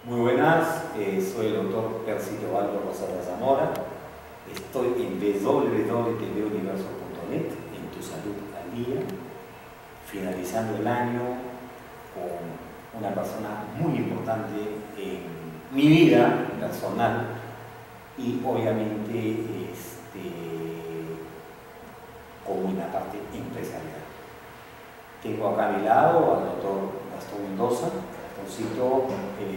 Muy buenas, soy el doctor Percy Teobaldo Rosada Zamora. Estoy en www.tvuniverso.net, en Tu Salud al Día, finalizando el año con una persona muy importante en mi vida personal y obviamente como una parte empresarial. Tengo acá a mi lado al doctor Gastón Mendoza. Gastoncito,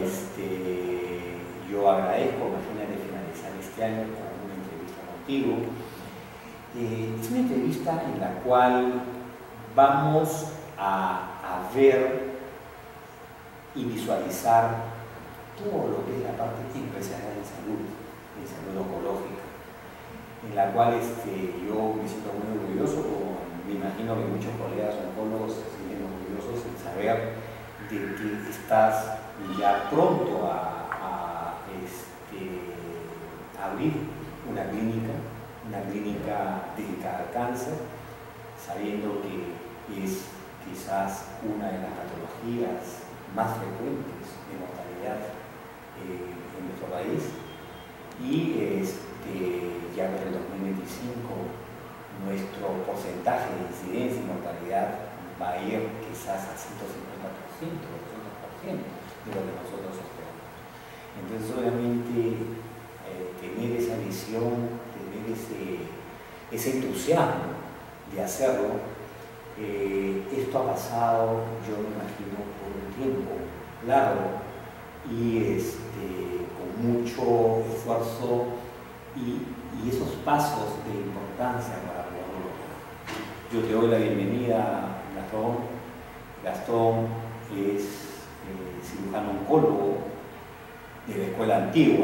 yo agradezco, imagínate, finalizar este año con una entrevista contigo. Es una entrevista en la cual vamos a ver y visualizar todo lo que es la parte empresarial en salud oncológica, en la cual yo me siento muy orgulloso, como me imagino que muchos colegas oncólogos se sienten orgullosos en saber de que estás ya pronto a abrir una clínica dedicada al cáncer, sabiendo que es quizás una de las patologías más frecuentes de mortalidad en nuestro país, y ya para el 2025 nuestro porcentaje de incidencia y mortalidad va a ir quizás al 150%, 200% de lo que nosotros esperamos. Entonces, obviamente, tener esa visión, tener ese entusiasmo de hacerlo, esto ha pasado, yo me imagino, por un tiempo largo y con mucho esfuerzo y esos pasos de importancia para poderlo lograr. Yo te doy la bienvenida, Gastón. Gastón es cirujano oncólogo de la escuela antigua,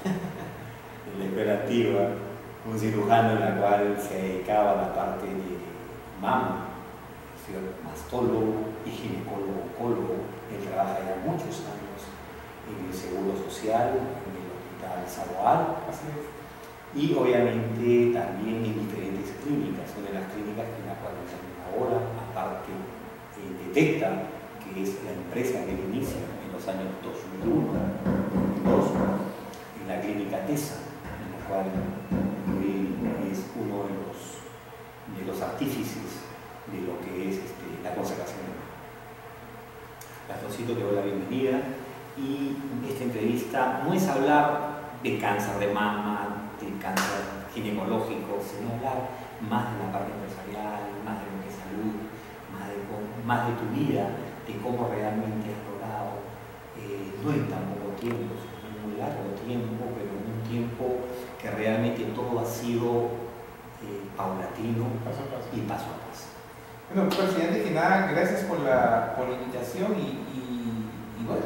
un cirujano en la cual se dedicaba a la parte de mama, mastólogo y ginecólogo oncólogo. Él trabaja ya muchos años en el Seguro Social, en el Hospital Saboal, y obviamente también en diferentes clínicas. Una de las clínicas en la cual estamos ahora, aparte Detecta, que es la empresa que inicia en los años 2001, 2002, en la clínica TESA, en la cual él es uno de los artífices de lo que es la conservación. Gastoncito, te doy la bienvenida, y esta entrevista no es hablar de cáncer de mama, del cáncer ginecológico, sino hablar más de la parte empresarial, más de lo que es salud, más de tu vida, de cómo realmente has logrado, no en tan poco tiempo, sino en un largo tiempo, pero en un tiempo que realmente todo ha sido paulatino y paso a paso. Bueno, presidente, que nada, gracias por la invitación y bueno,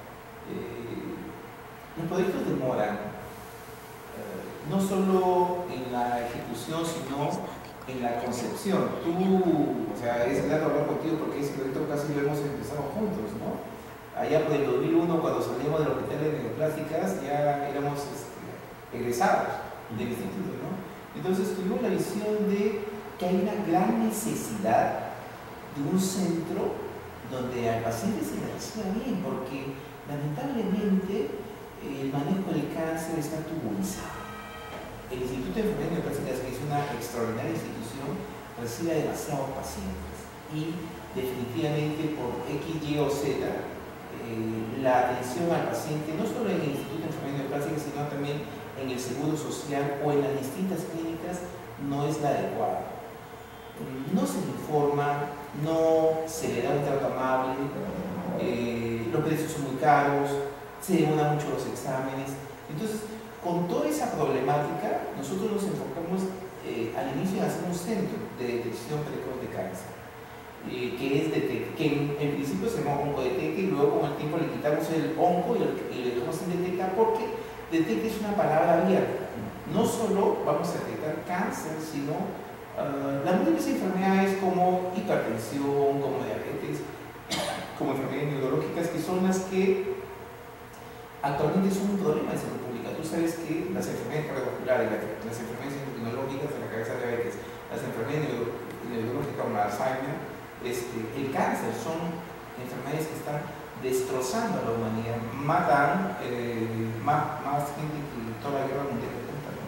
los proyectos demoran, no solo en la ejecución, sino en la concepción. Tú, o sea, es grato hablar contigo porque ese proyecto casi lo hemos empezado juntos, ¿no? Allá por el 2001, cuando salimos del Hospital de Neoplásticas, ya éramos egresados del instituto, ¿no? Entonces tuvimos la visión de que hay una gran necesidad de un centro donde al paciente se le reciba bien, porque lamentablemente el manejo del cáncer está tubulizado. El Instituto de Enfermería Neoplásticas, que es una extraordinaria institución, recibe a demasiados pacientes y definitivamente por X, Y o Z la atención al paciente, no solo en el Instituto de Enfermería Neoplásticas, sino también en el Seguro Social o en las distintas clínicas, no es la adecuada. No se le informa, no se le da un trato amable, los precios son muy caros, se demoran mucho los exámenes. Entonces, con toda esa problemática, nosotros nos enfocamos al inicio en hacer un centro de detección precoz de cáncer, que en principio se llama Oncodetecta, y luego con el tiempo le quitamos el onco y le dejamos en Detecta, porque Detecta es una palabra abierta. No solo vamos a detectar cáncer, sino las múltiples enfermedades como hipertensión, como diabetes, como enfermedades neurológicas, que son las que actualmente son un problema de salud pública. Tú sabes que las enfermedades cardiovasculares, las enfermedades endocrinológicas de la cabeza de diabetes, las enfermedades neurológicas como la Alzheimer, el cáncer, son enfermedades que están destrozando a la humanidad, matan más gente que toda la guerra mundial junta, ¿no?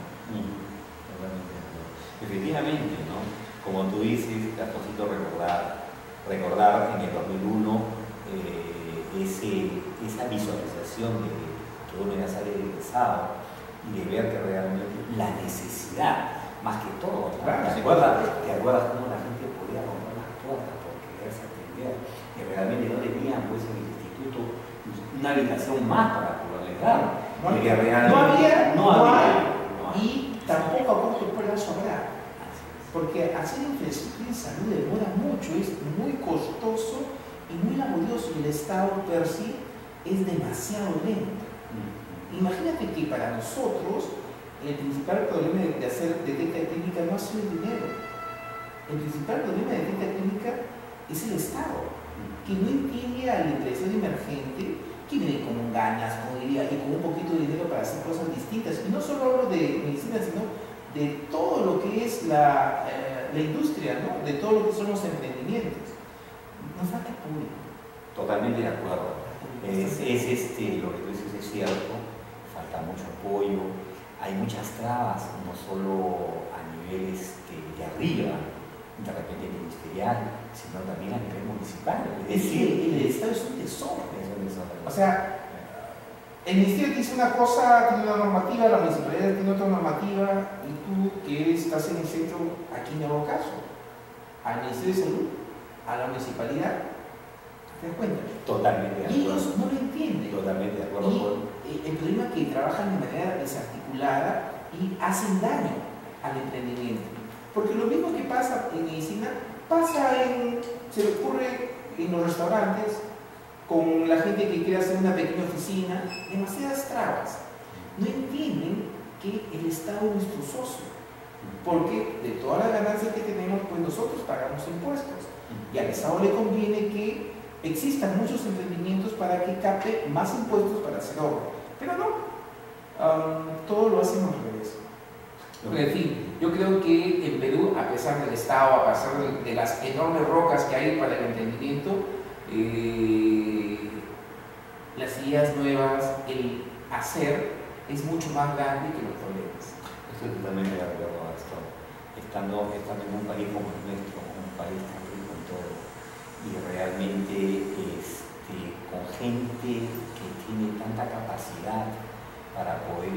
Efectivamente, ¿no? Como tú dices, Castorcito, recordar en el 2001 esa visualización de que uno ya sale egresado y de ver que realmente la necesidad, más que todo, ¿no? Claro, ¿Te acuerdas cómo la gente podía romper las puertas por quererse atender? Que realmente no tenían pues en el instituto una habitación más para poder entrar. No había. Y tampoco a corto plazo habrá. Porque hacer infraestructura en salud demora mucho, es muy costoso y muy laborioso, y el Estado per sí es demasiado lento. Imagínate que para nosotros el principal problema de hacer detecta clínica no ha sido el dinero. El principal problema de detecta clínica es el Estado, que no entiende al interesado emergente que viene con ganas, con idea y con un poquito de dinero para hacer cosas distintas. Y no solo hablo de medicina, sino de todo lo que es la industria, ¿no? De todo lo que son los emprendimientos. Nos falta apoyo. Totalmente de acuerdo. Lo que tú dices es cierto, falta mucho apoyo, hay muchas trabas, no solo a nivel de arriba, de repente ministerial, sino también a nivel municipal. Es decir, el Estado es un tesoro. O sea, el ministerio dice una cosa, tiene una normativa, la municipalidad tiene otra normativa, y tú que estás en el centro, ¿a quién le hago caso? ¿Al Ministerio de Salud? ¿A la municipalidad? ¿Te das cuenta? Totalmente de acuerdo. Y ellos no lo entienden. Totalmente de acuerdo. Y el problema es que trabajan de manera desarticulada y hacen daño al emprendimiento. Porque lo mismo que pasa en medicina, se le ocurre en los restaurantes, con la gente que quiere hacer una pequeña oficina, demasiadas trabas. No entienden que el Estado es nuestro socio, porque de todas las ganancias que tenemos, pues nosotros pagamos impuestos. Y al Estado le conviene que existan muchos emprendimientos para que capte más impuestos para hacer obra. Pero no, todo lo hacen al revés. En fin, yo creo que en Perú, a pesar del Estado, a pesar de las enormes rocas que hay para el emprendimiento, las ideas nuevas, el hacer, es mucho más grande que los problemas. Estoy totalmente de acuerdo a esto. Estando en un país como el nuestro, un país tan rico en todo, y realmente con gente que tiene tanta capacidad para poder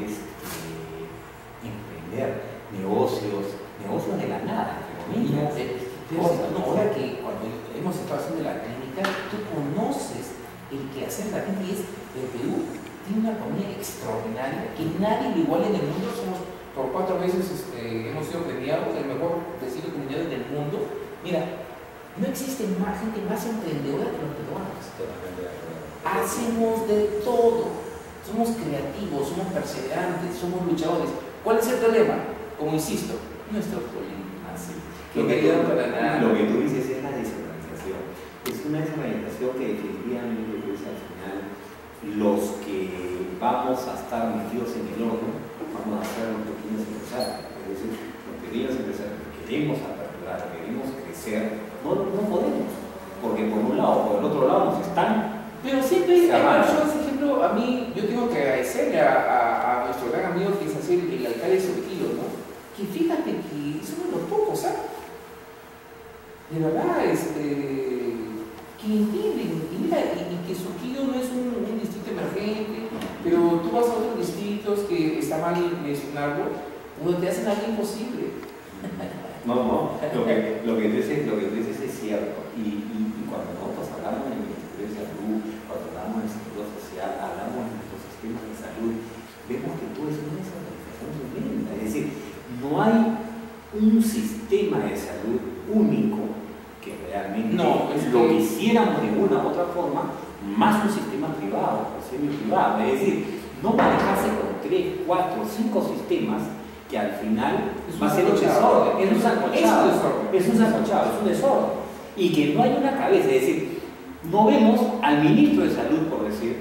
emprender negocios de la nada, entre comillas. Ahora que cuando hemos estado haciendo la clínica, tú conoces el quehacer de la gente, y es el Perú tiene una economía extraordinaria que nadie lo iguala en el mundo. Somos por 4 veces hemos sido premiados el mejor vecino comunitario del mundo. Mira, no existe gente más emprendedora que los peruanos. Hacemos de todo, somos creativos, somos perseverantes, somos luchadores. ¿Cuál es el problema? Como insisto, nuestros políticos. Lo que tú dices es la desorganización. Es una desorganización que definitivamente pues, al final los que vamos a estar metidos en el horno vamos a ser los pequeños empresarios. Es decir, los pequeños empresarios que queremos aperturar, queremos crecer, no podemos. Porque por un lado o por el otro lado nos están. Pero siempre hay personas, por ejemplo, a mí, yo tengo que agradecerle a nuestro gran amigo que es así, el alcalde de Surquillo, ¿no? Que fíjate que somos los pocos, ¿sabes? De verdad, que entienden, y mira, y que Surquillo no es un distrito emergente, pero tú vas a otros distritos que está mal mencionarlo, donde te hacen algo imposible. No, lo que tú dices es cierto, y cuando nosotros hablamos del Ministerio de Salud, cuando hablamos del sector social, hablamos de nuestros sistemas de salud, vemos que todo es una desorganización tremenda, es decir, no hay un sistema de salud único que realmente lo hiciéramos de una u otra forma, más un sistema privado o semi-privado, es decir, no manejarse con 3, 4, 5 sistemas que al final va a ser un desorden, es un sacochado, es un desorden, y que no hay una cabeza, es decir, no vemos al ministro de Salud, por decir,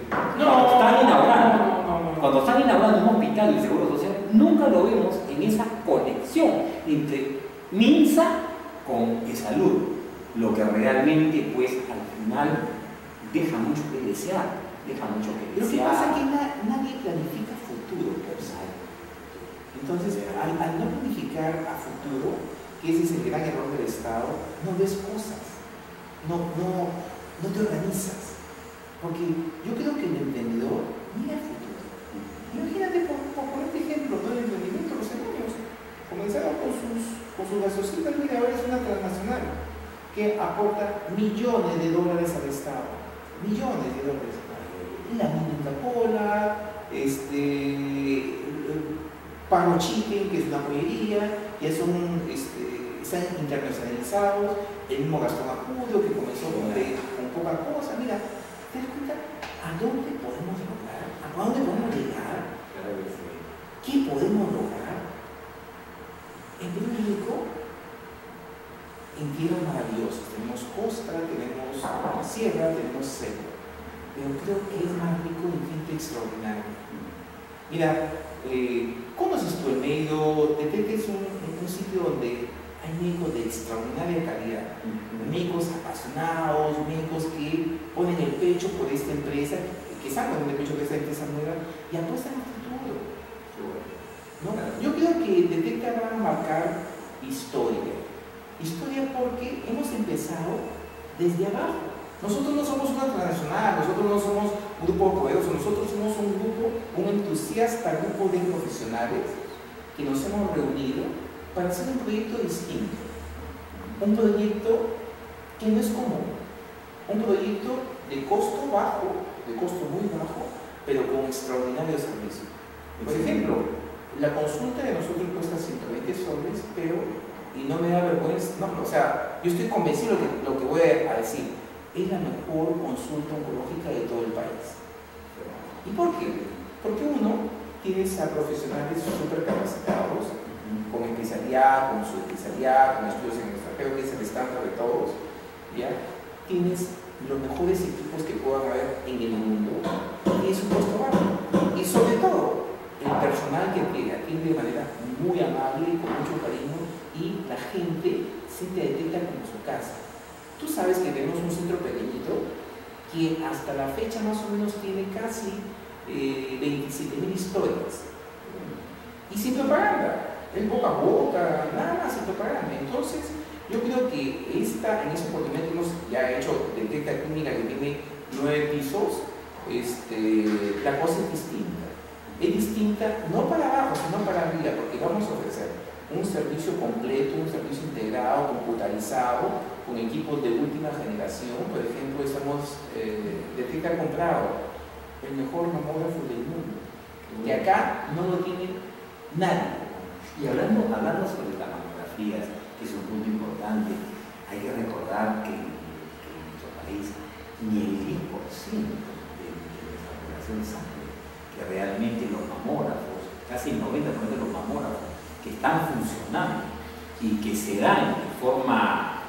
cuando están inaugurando un hospital del Seguro Social, nunca lo vemos en esa conexión entre MINSA con salud, lo que realmente pues al final deja mucho que desear, Lo que pasa es que nadie planifica futuro, entonces, al no planificar a futuro, que ese es el gran error del Estado, no ves cosas, no te organizas. Porque yo creo que el emprendedor mira el futuro. Imagínate, por ponerte ejemplo, ¿no? El emprendimiento, los hermanos comenzaron con sus gasocitas. Mira, ahora es una transnacional que aporta millones de dólares al Estado. Millones de dólares. La Coca-Cola, Pano Chicken, que es una pollería, ya están internacionalizados. El mismo Gastón Acudio, que comenzó con poca cosa. Mira, ¿te das cuenta a dónde podemos lograr? ¿A dónde podemos llegar? ¿Qué podemos lograr? En México, en tierras maravillosas, tenemos costa, tenemos sierra, tenemos selva, pero creo que es más rico en gente extraordinaria. Mira, ¿conoces tú el medio? Detecta es un sitio donde hay médicos de extraordinaria calidad, médicos apasionados, médicos que ponen el pecho por esta empresa, que saben el pecho por esta empresa nueva y apuestan al futuro. ¿No? Yo creo que Detecta va a marcar historia porque hemos empezado desde abajo. Nosotros no somos una transnacional, nosotros no somos un grupo poderoso, nosotros somos un entusiasta grupo de profesionales que nos hemos reunido para hacer un proyecto distinto, un proyecto que no es común, un proyecto de costo muy bajo, pero con extraordinario servicio. Por ejemplo, la consulta de nosotros cuesta 120 soles, y no me da vergüenza, yo estoy convencido de lo que voy a decir, es la mejor consulta oncológica de todo el país. ¿Y por qué? Porque uno tienes a profesionales súper capacitados, con especialidad, con su especialidad, con estudios en el extranjero, que es el estándar de todos, ¿ya? Tienes los mejores equipos que puedan haber en el mundo y es un costo bajo. Y sobre todo, el personal que te atiende de manera muy amable y con mucho cariño, y la gente se te detecta como su casa. Tú sabes que tenemos un centro pequeñito que hasta la fecha más o menos tiene casi 27.000 historias y sin propaganda. El boca a boca, nada más sin propaganda. Entonces, yo creo que en ese oportunidad hemos ya hecho Detecta Clínica, que tiene 9 pisos, la cosa es distinta. Es distinta no para abajo, sino para arriba, porque vamos a ofrecer un servicio completo, un servicio integrado, computarizado, con equipos de última generación. Por ejemplo, Detecta ha comprado el mejor mamógrafo del mundo, que acá no lo tiene nadie. Y hablando sobre las mamografías, que es un punto importante, hay que recordar que en nuestro país ni el 10% de nuestra población sabe que realmente los mamógrafos, casi el 90% de los mamógrafos que están funcionando y que se dan de forma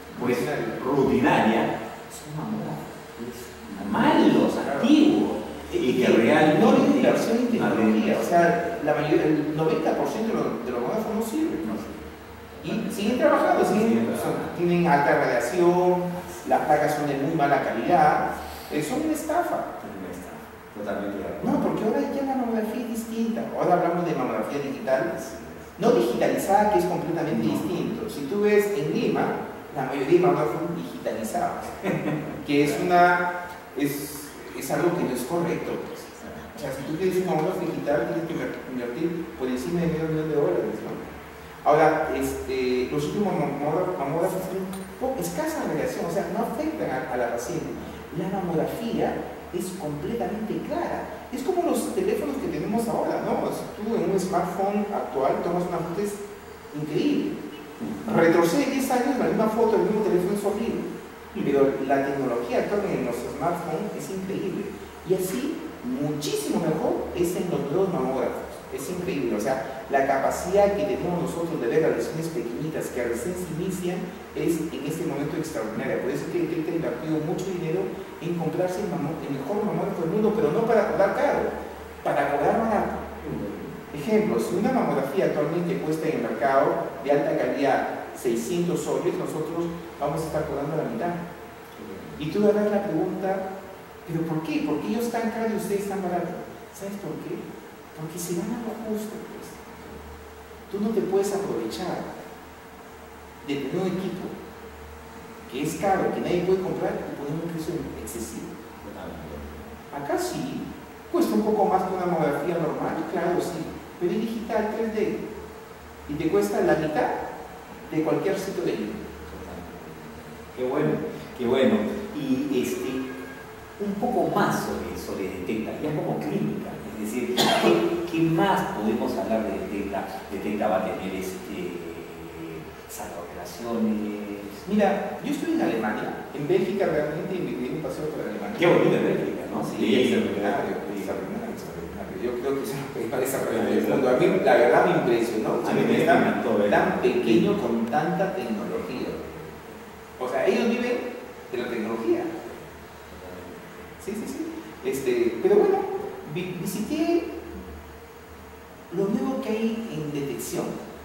rutinaria, son mamógrafos malos, antiguos, y que realmente no hay inversión en tecnología. O sea, el 90% de los mamógrafos no sirven. Y siguen trabajando, tienen alta radiación, las placas son de muy mala calidad, son una estafa. Totalmente. No, porque ahora ya la mamografía es distinta. Ahora hablamos de mamografía digital, no digitalizada, que es completamente distinto. Si tú ves en Lima, la mayoría de mamógrafos son digitalizados, que es algo que no es correcto. O sea, si tú quieres un mamógrafo digital, tienes que invertir por encima de $500,000, ¿no? Ahora, los últimos mamógrafos tienen escasa radiación, o sea, no afectan a la paciente. La mamografía es completamente clara. Es como los teléfonos que tenemos ahora, ¿no? Si tú en un smartphone actual tomas una foto, es increíble. Retrocede 10 años, la misma foto, el mismo teléfono es horrible. Pero la tecnología actual en los smartphones es increíble. Y así, muchísimo mejor es en los nuevos mamógrafos. Es increíble, o sea, la capacidad que tenemos nosotros de ver a lesiones pequeñitas que recién se inician es en este momento extraordinaria. Por eso que Detecta ha invertido mucho dinero en comprarse el mejor mamógrafo del mundo, pero no para cobrar caro, para cobrar barato. Ejemplo, si una mamografía actualmente cuesta en el mercado de alta calidad 600 soles, nosotros vamos a estar cobrando la mitad. Y tú le das la pregunta, ¿pero por qué? ¿Por qué ellos tan caros y ustedes tan baratos? ¿Sabes por qué? Porque se gana lo justo, pues. Tú no te puedes aprovechar de tener un equipo que es caro, que nadie puede comprar y poner un precio excesivo. Acá sí, cuesta un poco más que una mamografía normal, claro, sí, pero es digital 3D y te cuesta la mitad de cualquier sitio de libro. Qué bueno, qué bueno. Y un poco más sobre Detecta, ya como clínica, es decir, ¿qué más podemos hablar de Detecta? Detecta va a tener sala de operaciones. Mira, yo estoy en Alemania, en Bélgica realmente, y me di un paseo por Alemania. Qué bonito en Bélgica, ¿no? Sí, extraordinario. Yo creo que es el país más desarrollado del mundo. A mí, la verdad, me impresionó. A mí me encantó, tan pequeño con tanta tecnología. O sea, ellos viven de la tecnología. Sí. Pero bueno, visité lo nuevo que hay en detección.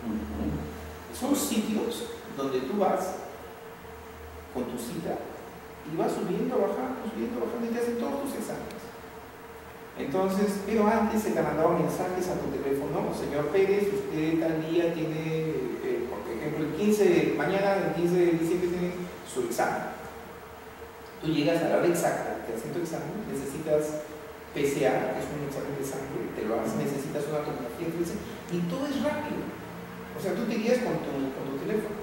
Son sitios donde tú vas con tu cita y vas subiendo, bajando, y te hacen todos tus exámenes. Entonces, pero antes se te mandaban mensajes a tu teléfono: señor Pérez, usted tal día tiene, por ejemplo, mañana el 15 de diciembre tiene su examen. Tú llegas a la hora exacta, te hacen tu examen, necesitas PSA, que es un examen de sangre, te lo haces, necesitas una tomografía, y todo es rápido. O sea, tú te guías con tu teléfono.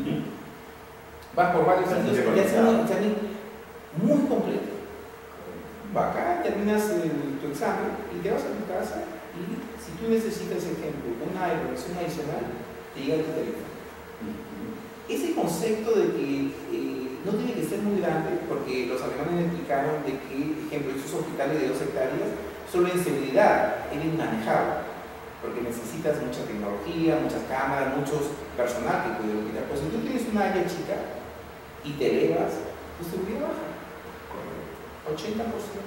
Vas por varios sitios y te hacen un examen muy completo. Acá terminas tu examen y te vas a tu casa, y si tú necesitas, ejemplo, una evaluación adicional, te llega a tu teléfono. Ese concepto de que no tiene que ser muy grande, porque los alemanes explicaron de que, ejemplo, esos hospitales de 2 hectáreas, solo en seguridad es inmanejable, porque necesitas mucha tecnología, muchas cámaras, muchos personal que puede opinar. Pues si tú tienes una área chica y te elevas, tu seguridad baja. 80%.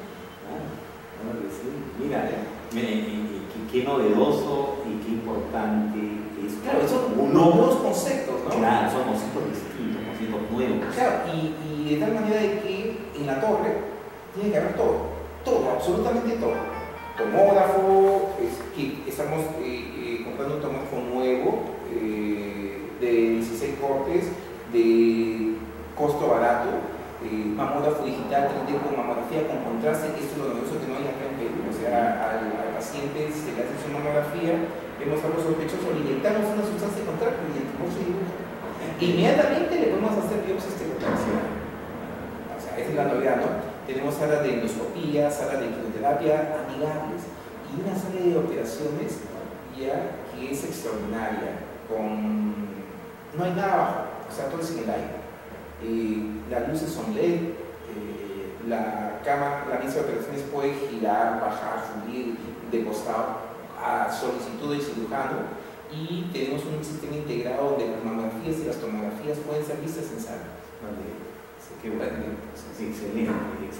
Sí. Mira, qué novedoso y qué importante es. Claro, son nuevos conceptos, ¿no? Claro, son conceptos distintos, conceptos nuevos. Claro, y de tal manera de que en la torre tiene que haber todo, absolutamente todo. Tomógrafo, que estamos comprando un tomógrafo nuevo de 16 cortes, de costo barato. Mamógrafo digital 3D con mamografía con contraste, que esto es lo novedoso que no hay acá en Perú. O sea, al paciente se le hace su mamografía, vemos algo sospechoso, le inyectamos una sustancia contraria y el tumor se dibuja. Inmediatamente le podemos hacer biopsia estereotaxia. O sea, esa es la novedad, ¿no? Tenemos salas de endoscopía, salas de quimioterapia amigables y una sala de operaciones ya que es extraordinaria. No hay nada abajo, o sea, todo es en el aire. Las luces son LED, la mesa de operaciones puede girar, bajar, subir de costado a solicitud del cirujano, y tenemos un sistema integrado donde las mamografías y las tomografías pueden ser vistas en sala. Vale. Qué bueno. Excelente.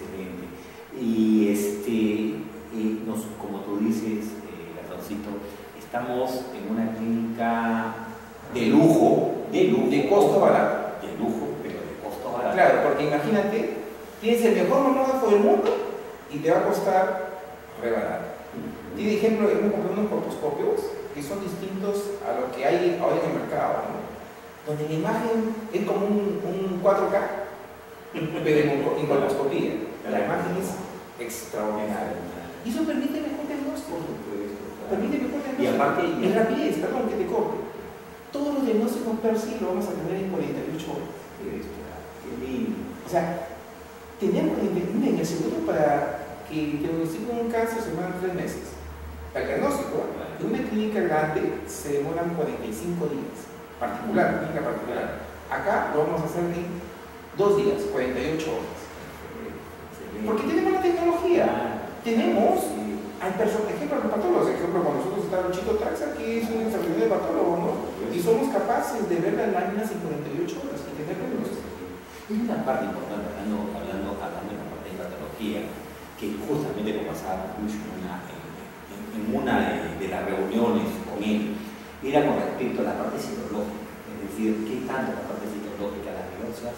Y como tú dices, Gatoncito, estamos en una clínica de lujo, de costo barato. De lujo, pero de costo barato. Claro, porque imagínate, tienes el mejor mamógrafo del mundo y te va a costar re barato. Tiene ejemplo, hemos comprado unos colposcopios que son distintos a lo que hay ahora en el mercado, ¿no? Donde la imagen es como un 4K, pero en colposcopía. La imagen es extraordinaria. Y eso permite mejor diagnóstico. Y aparte, y rapidez, perdón, que te corte. Todos los diagnósticos per se lo vamos a tener en 48 horas. Qué lindo. O sea, tenemos en el seguro para que te diagnostiquen un cáncer se demoran 3 meses. El diagnóstico en una clínica grande se demoran 45 días. Clínica particular. Acá lo vamos a hacer en 2 días, 48 horas. Porque tenemos la tecnología. Tenemos, hay personas, ejemplo, los patólogos, con nosotros está Luchito Taxa, que es un extraordinario patólogo, ¿no? Y somos capaces de ver las láminas en 48 horas y tener diagnóstico. Hay una parte importante, hablando de la parte de patología, que justamente lo pasaba mucho en una de las reuniones con él, era con respecto a la parte psicológica, es decir, qué tanto la parte psicológica, las biopsias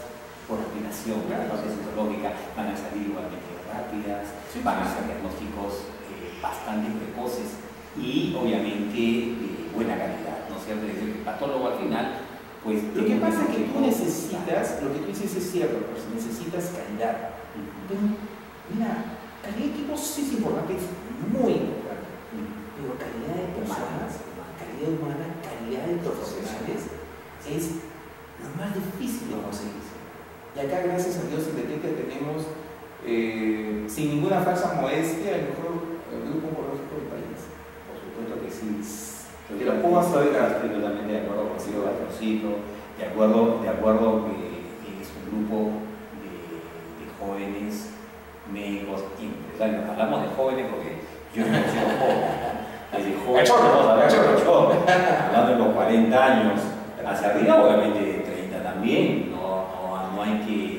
por aplicación, la parte citológica, van a salir igualmente rápidas, van a ser diagnósticos bastante precoces y obviamente de buena calidad, ¿no es cierto? Es decir, el patólogo al final, pues... Lo que pasa es que tú necesitas, lo que tú dices es cierto, pues necesitas calidad. Pero, mira, calidad de equipos sí es importante, es muy importante, pero calidad de personas, calidad humana, calidad de profesionales es lo más difícil de conseguir. Y acá, gracias a Dios, en Detecta tenemos, sin ninguna falsa modestia, el mejor grupo oncológico del país. Por supuesto que sí. Te lo puedo asegurar. Estoy totalmente de acuerdo contigo, Gastrocito, de acuerdo que es un grupo de jóvenes médicos empresarios. Hablamos de jóvenes porque yo no soy joven. Desde joven, hablando de los 40 años hacia arriba, obviamente de 30 también. No hay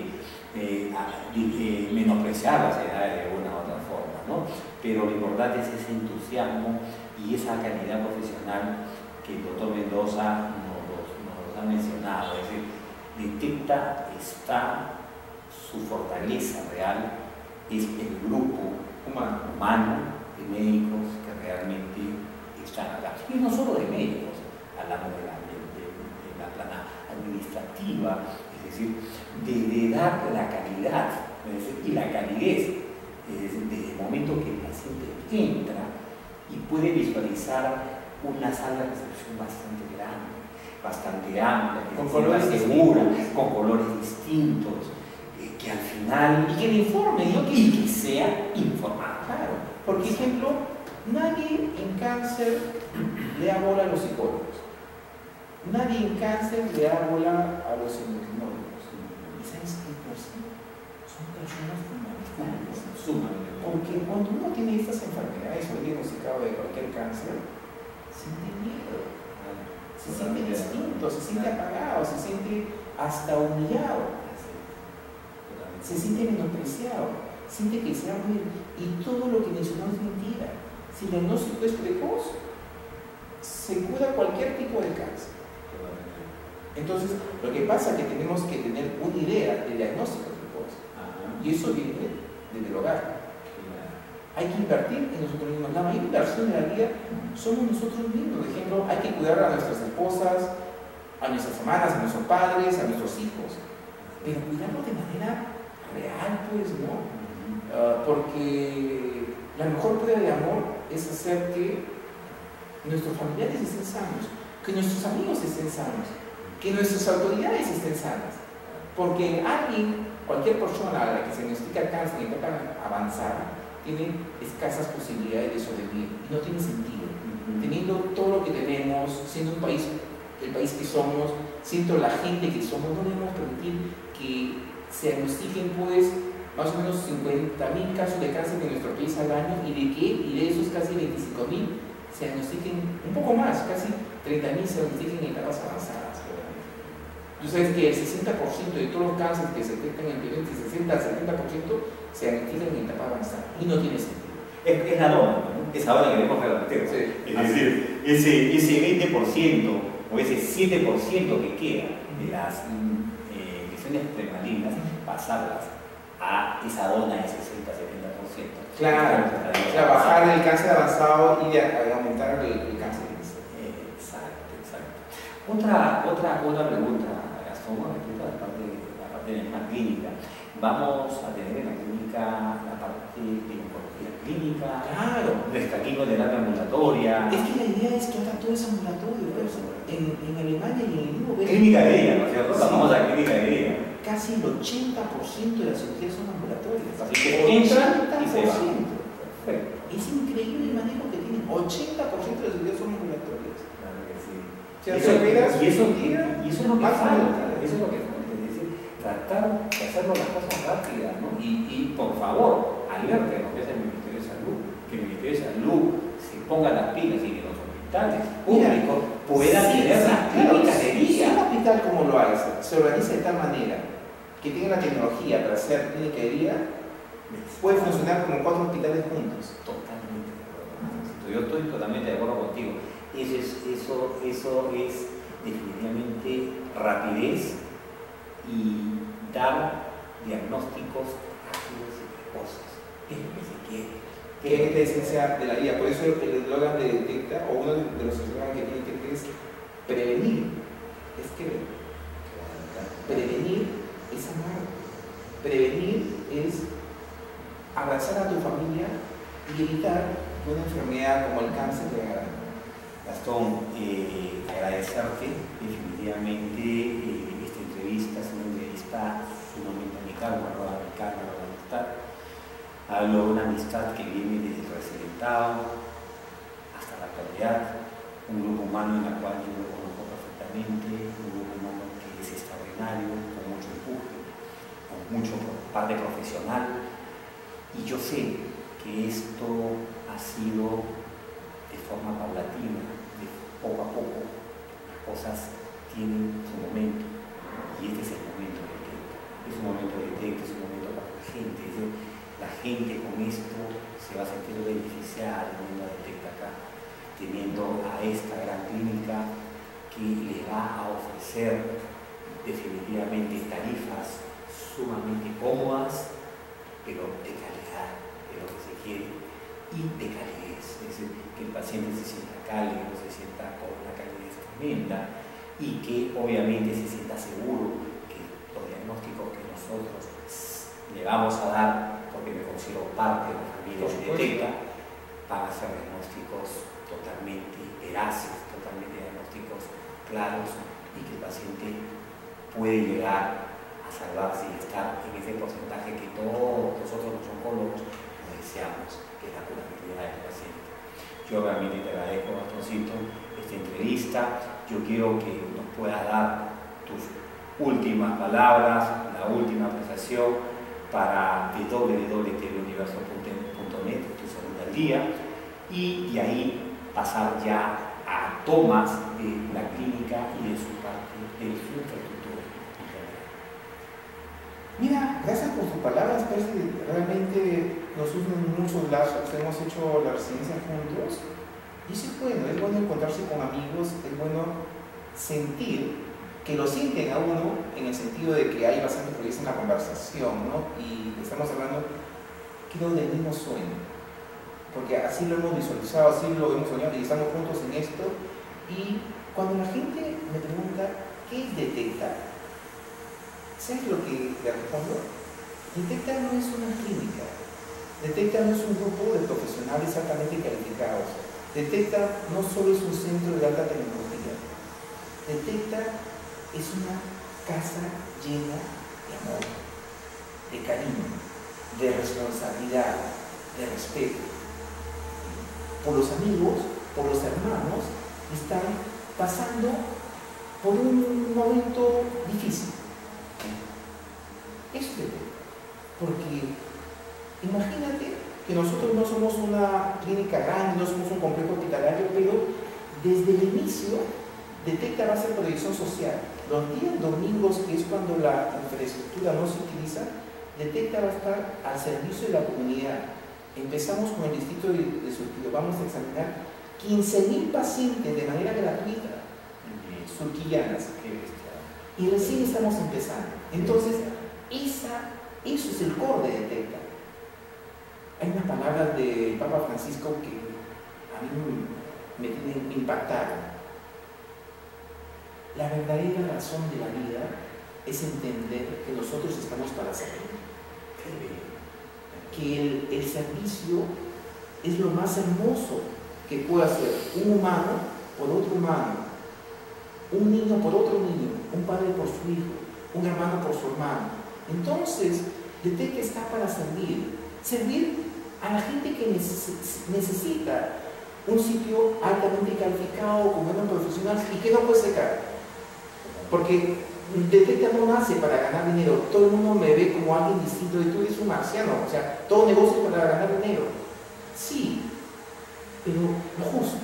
que menospreciar las edades de una u otra forma, ¿no? Pero lo importante es ese entusiasmo y esa calidad profesional que el doctor Mendoza nos ha mencionado. Es decir, Detecta está, su fortaleza real es el grupo humano de médicos que realmente están acá. Y no solo de médicos, hablamos de la plana administrativa, es decir, de dar la calidad y la calidez desde el momento que el paciente entra y puede visualizar una sala de recepción bastante grande, bastante amplia, con colores segura, con colores distintos, que al final... Y que le informe, ¿no? Y que sea informado. Claro, por ejemplo, nadie en cáncer le da bola a los psicólogos. Nadie en cáncer le da bola a los endocrinólogos. ¿Y sabes qué cosa? Son personas fundamentales. Porque cuando uno tiene estas enfermedades o es diagnosticado de cualquier cáncer, siente miedo, se siente distinto, se siente apagado, se siente hasta humillado, se siente menospreciado, siente que se va a morir. Y todo lo que mencionamos es mentira. Si el diagnóstico es precoz, se cura cualquier tipo de cáncer. Entonces, lo que pasa es que tenemos que tener una idea de diagnóstico precoz. Y eso viene desde el hogar. Hay que invertir en nosotros mismos. La mayor inversión de la vida somos nosotros mismos. Por ejemplo, hay que cuidar a nuestras esposas, a nuestras hermanas, a nuestros padres, a nuestros hijos. Pero cuidarlo de manera real, pues, ¿no? Porque la mejor prueba de amor es hacer que nuestros familiares estén sanos, que nuestros amigos estén sanos, que nuestras autoridades estén sanas. Porque alguien, cualquier persona a la que se diagnostica cáncer en etapa avanzada, tiene escasas posibilidades de sobrevivir y no tiene sentido. Teniendo todo lo que tenemos, siendo un país, el país que somos, siendo la gente que somos, no debemos permitir que se diagnostiquen pues más o menos 50.000 casos de cáncer en nuestro país al año y de esos casi 25.000 se diagnostiquen un poco más, casi 30.000 se diagnostiquen en etapas avanzadas. Tú sabes que el 60% de todos los cánceres que se detectan en el 60 al 70% se diagnostican en etapa avanzada y no tiene sentido. Es la dona, ¿no? Es ahora que queremos revertir. Sí. Es decir, ese 20% o ese 7% que queda de las lesiones premalignas, pasarlas a esa dona de 60-70%. Claro, bajar el cáncer avanzado y aumentar el cáncer. Exacto. Otra pregunta, Gastón, respecto a la parte de la clínica. Vamos a tener en la clínica la parte de oncología clínica, claro, nuestra quimioterapia ambulatoria. Es que la idea es que ahora todo es ambulatorio. En Alemania y en el mundo. Clínica de día, ¿no es cierto? La famosa clínica de día. Casi el 80% de las cirugías son ambulatorias. Así que entran y se van. Es increíble el manejo que tienen. 80% de las cirugías son ambulatorias. Claro que sí. Y eso es lo que falta. Eso es lo que falta. Es decir, tratar de hacerlo las cosas rápidas, ¿no? Y por favor, alerte lo que es el Ministerio de Salud, que el Ministerio de Salud se ponga las pilas y que los hospitales públicos puedan tener las clínicas de día. Si un hospital como lo hace, se organiza de tal manera que tenga la tecnología para hacer clínica de día, puede funcionar como 4 hospitales juntos. Totalmente de acuerdo. Yo estoy totalmente de acuerdo contigo. Eso es definitivamente rapidez y dar diagnósticos rápidos y precoces. Es lo que se quiere. Que es la esencia de la vida. Por eso el eslogan de Detecta, o uno de los eslogans que tiene Detecta es prevenir. Es que prevenir es amar. Prevenir es abrazar a tu familia y evitar que una enfermedad como el cáncer te haga daño. Gastón, agradecerte definitivamente esta entrevista. Es una entrevista sumamente amical, guardada amical, guardada amistad. Hablo de una amistad que viene desde el recién estado hasta la actualidad, un grupo humano en el cual yo lo conozco perfectamente, un grupo humano que es extraordinario, con mucho empuje, con mucho parte profesional, y yo sé que esto ha sido de forma paulatina, de poco a poco. Las cosas tienen su momento, y este es el momento de Detecta. Es un momento de Detecta, es un momento para la gente. La gente con esto se va a sentir beneficiada teniendo a Detecta acá, teniendo a esta gran clínica que le va a ofrecer definitivamente tarifas sumamente cómodas, pero de calidad, de lo que se quiere, y de calidez. Es decir, que el paciente se sienta cálido, se sienta con una calidez tremenda, y que obviamente se sienta seguro que los diagnósticos que nosotros le vamos a dar, porque me considero parte de la familia de Detecta, van a ser diagnósticos totalmente veraces, totalmente diagnósticos claros, y que el paciente puede llegar a salvarse y estar en ese porcentaje que todos nosotros los oncólogos deseamos, que es la curabilidad del paciente. Yo realmente te agradezco, Gastoncito, esta entrevista. Yo quiero que nos puedas dar tus últimas palabras, la última apreciación para www.tvuniverso.net, tu salud al día, y de ahí pasar ya a tomas de la clínica y de su parte, de su infraestructura en general. Mira, gracias por tus palabras, Percy. Realmente nos unen muchos lazos, hemos hecho la residencia juntos, y eso es bueno encontrarse con amigos, es bueno sentir que lo sienten a uno en el sentido de que hay bastante fluidez en la conversación, ¿no? Y estamos hablando, creo, del mismo sueño, porque así lo hemos visualizado, así lo hemos soñado y estamos juntos en esto. Y cuando la gente me pregunta ¿qué es Detecta?, ¿sabes lo que le respondo? Detecta no es una clínica, Detecta no es un grupo de profesionales altamente calificados, Detecta no solo es un centro de alta tecnología, Detecta es una casa llena de amor, de cariño, de responsabilidad, de respeto. Por los amigos, por los hermanos que están pasando por un momento difícil. Eso es Detecta. Porque imagínate que nosotros no somos una clínica grande, no somos un complejo hospitalario, pero desde el inicio Detecta va a hacer proyección social. Los días domingos, que es cuando la infraestructura no se utiliza, Detecta va a estar al servicio de la comunidad. Empezamos con el distrito de Surquillo, vamos a examinar 15.000 pacientes de manera gratuita, surquillanas, y recién estamos empezando. Entonces, eso es el core de Detecta. Hay unas palabras del Papa Francisco que a mí me tienen impactado. La verdadera razón de la vida es entender que nosotros estamos para servir. Que el servicio es lo más hermoso que puede hacer un humano por otro humano, un niño por otro niño, un padre por su hijo, un hermano por su hermano. Entonces, Detecta está para servir a la gente que necesita un sitio altamente calificado, con buenos profesionales y que no cueste caro. Porque Detecta no nace para ganar dinero. Todo el mundo me ve como alguien distinto y tú eres un marciano. O sea, todo negocio es para ganar dinero. Sí, pero lo justo.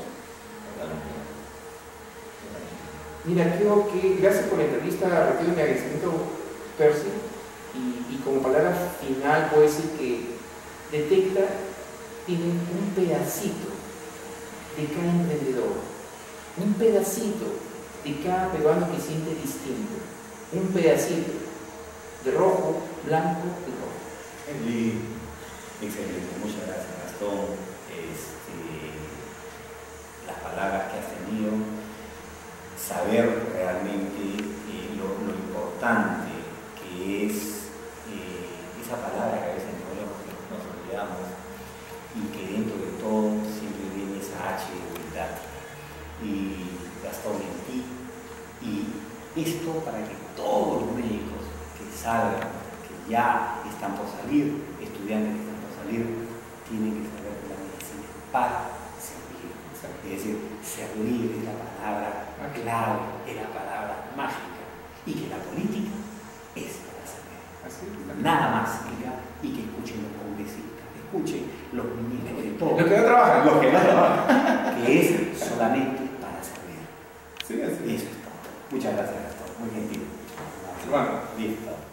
Mira, creo que gracias por la entrevista, retiro mi agradecimiento, Percy, y como palabra final puedo decir que Detecta tiene un pedacito de cada emprendedor, un pedacito de cada peruano que siente distinto, un pedacito. de rojo, blanco y rojo. Excelente, muchas gracias, Gastón. Las palabras que has tenido, saber realmente lo importante que es esa palabra que a veces nos olvidamos y que dentro de todo siempre viene esa H de humildad. Y Gastón, en ti, y esto para que todos los médicos que salgan, que ya están por salir, estudiantes que están por salir, tienen que saber que la medicina es para servir. Es decir, servir es la palabra clave, es la palabra mágica, y que la política es para servir. Nada más diga, y que escuchen los congresistas, escuchen los ministros de todo. Los que no trabajan. Los que no trabajan. Que es solamente para servir. Sí, así. Eso es todo. Muchas gracias, Gastón. Muy gentil. Bueno. Listo.